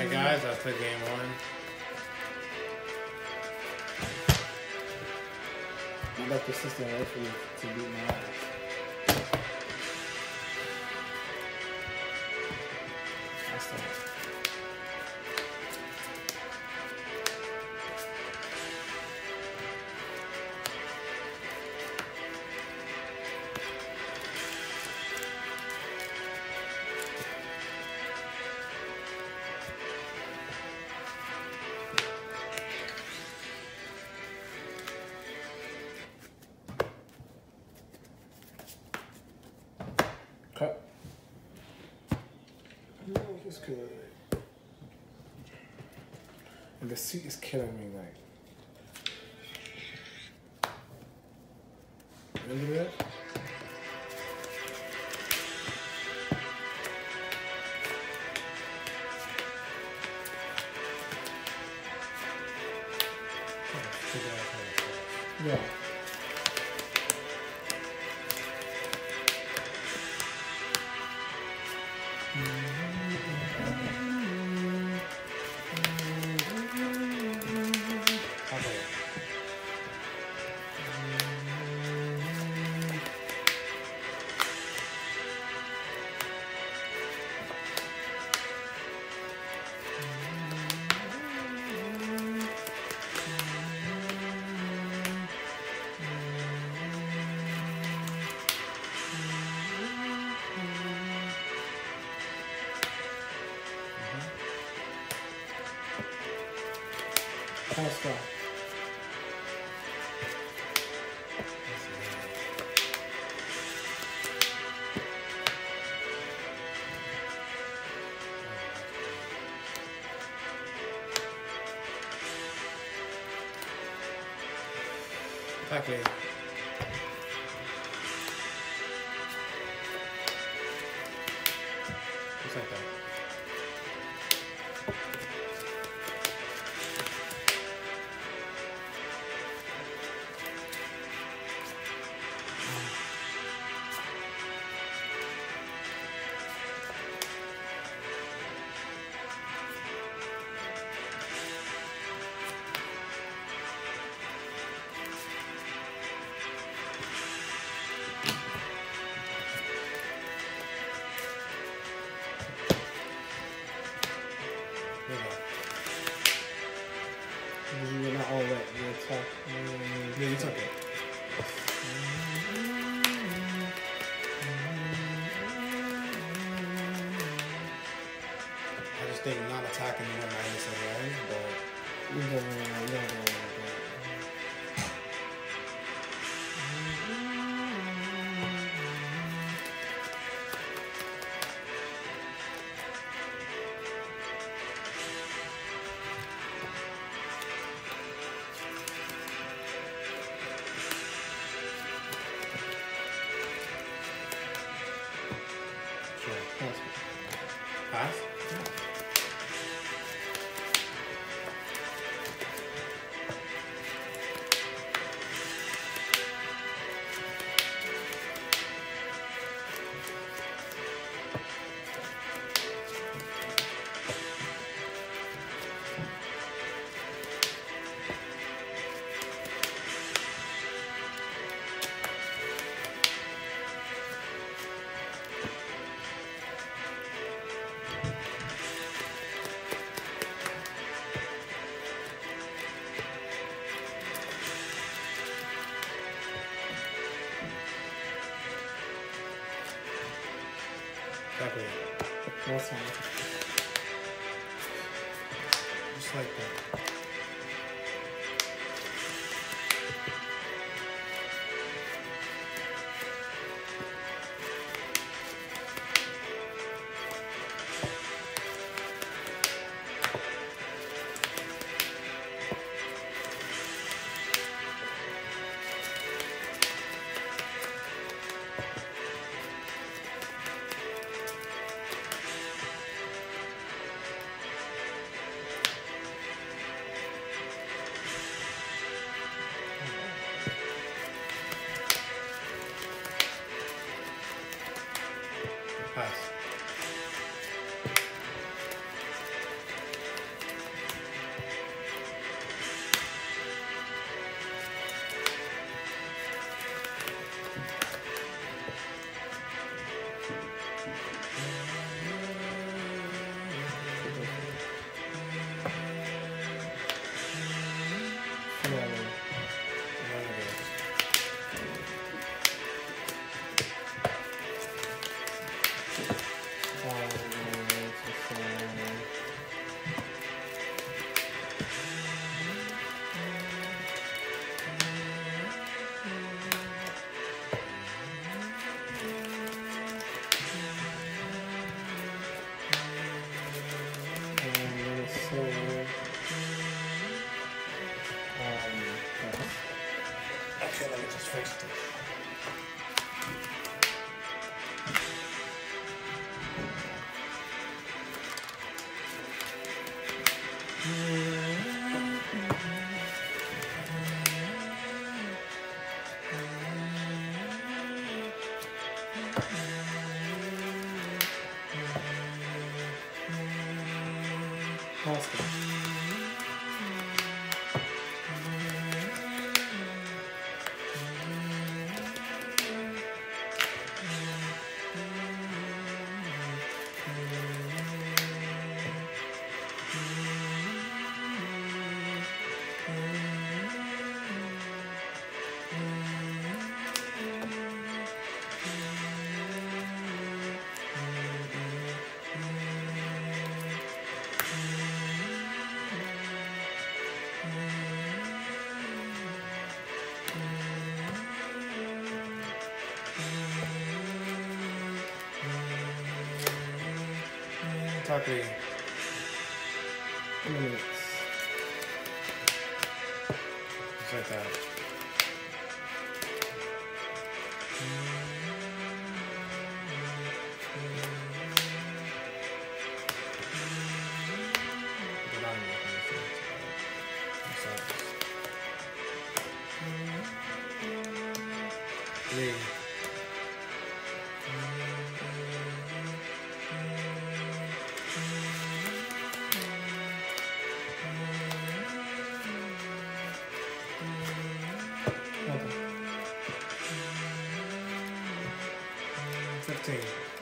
Alright guys, that's the game one. I'd like the system right for you to beat my ass. That's the cut. No, it's good. And the seat is killing me, like. Look at that. Yeah. Let's go. Exactly. Just like that. You're not all wet. You're tough. Yeah, you took it. I just think not attacking the 190 away, but You don't. sure. Pass? Exactly. That's fine. Just like that. Pasta. Top 3. Minutes. Just like that. Good on you. Three. Okay. 15.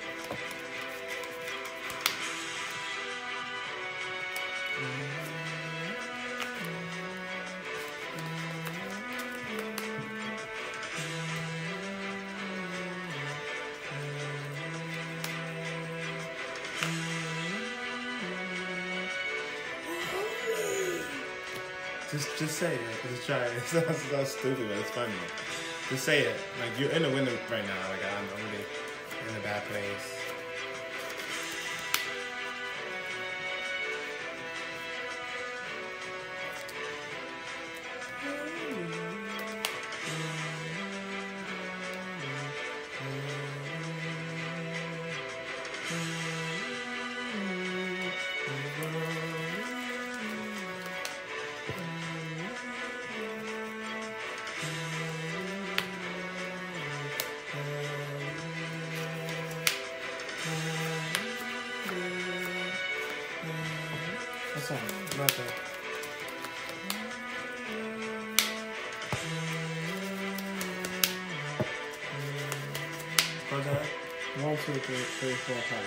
Just say it. Just try it. It sounds stupid, but it's funny. Just say it. Like, you're in the window right now. Like, I'm really in a bad place. What's up? Nothing. What's that? 1, 2, 3, 4, 5.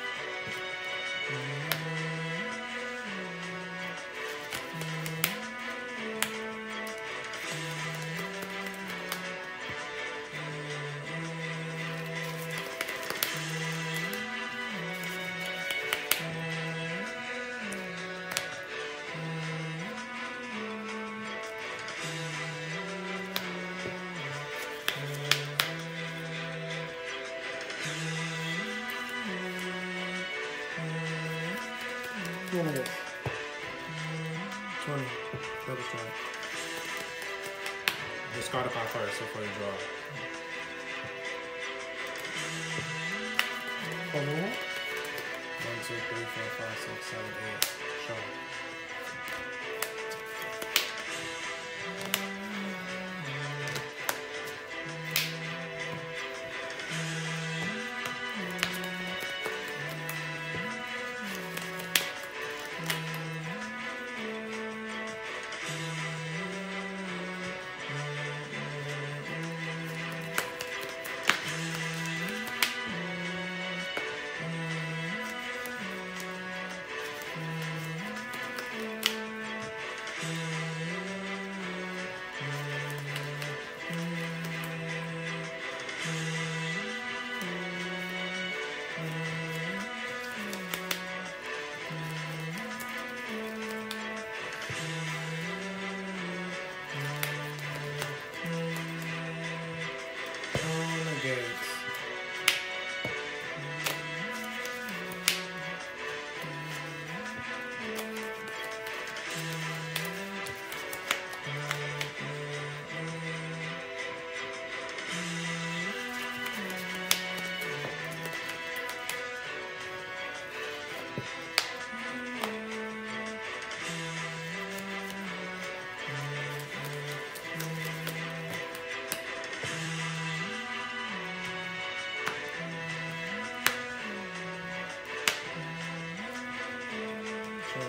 Minutes. 20. Double strike. Discard a card first before you draw. One more. 1, 2, 3, 4, 5, 6, 7, 8. Show. Sure.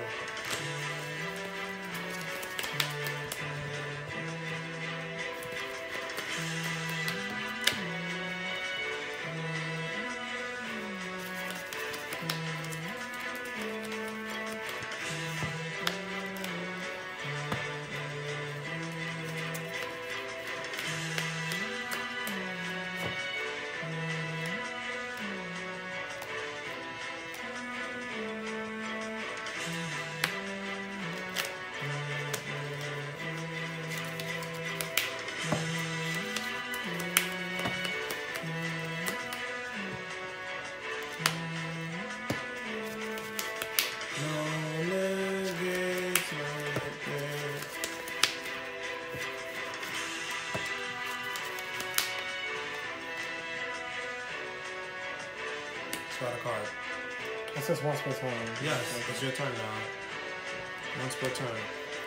Got a card. It says once per turn. Yes, it's your turn now. Once per turn.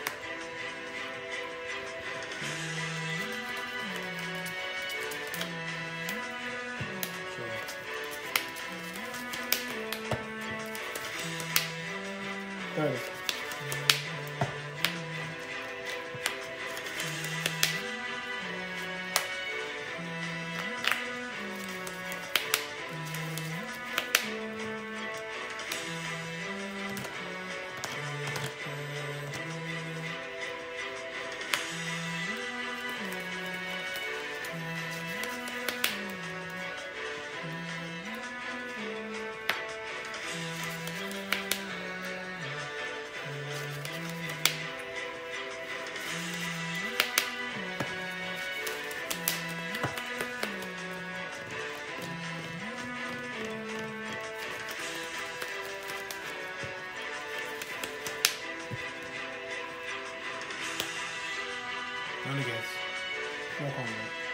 Sure. Good. None against. No comment.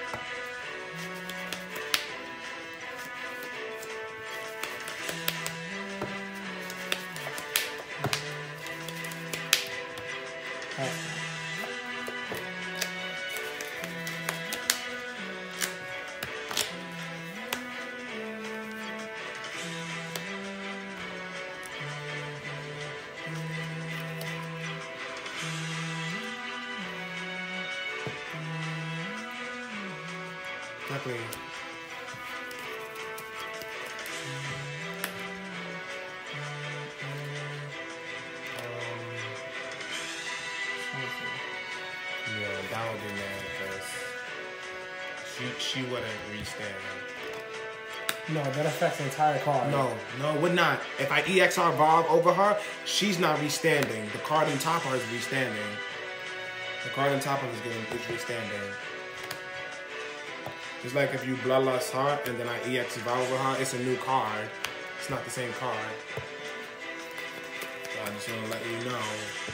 Exactly. Yeah, that would be mad because she wouldn't restand. No, that affects the entire card. No, it would not. If I EXR Evolve over her, she's not restanding. The card on top of her is restanding. The card on top of her is restanding. It's like if you Bloodlust her and then I EX Evolve over her, it's a new card. It's not the same card. So I just want to let you know.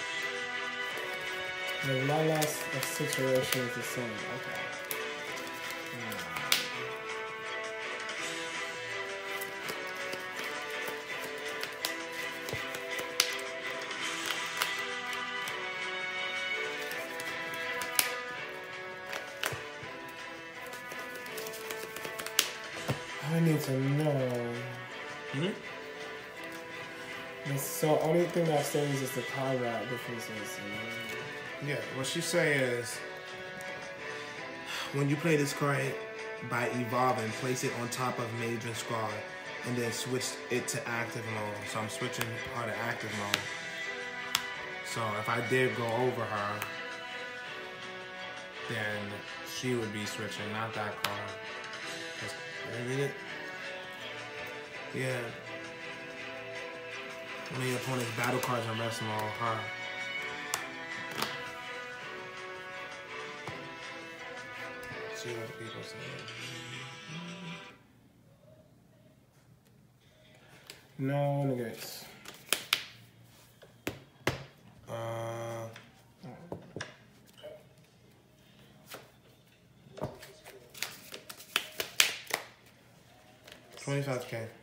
My last situation is the same. Okay. I need to know. So only thing that stays is the combat differences. Yeah, what she's saying is, when you play this card by evolving, place it on top of Mage's Scar, and then switch it to active mode. So I'm switching her to active mode. So if I did go over her, then she would be switching, not that card. Read it? Yeah. One of your opponent's battle cards on rest mode, huh? See what the people say. No negates. Uh, 25K.